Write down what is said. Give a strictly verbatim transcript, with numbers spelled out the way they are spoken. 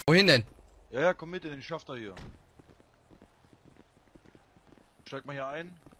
Wohin denn? Ja, ja, komm mit in den Schafter hier. Steig mal hier ein.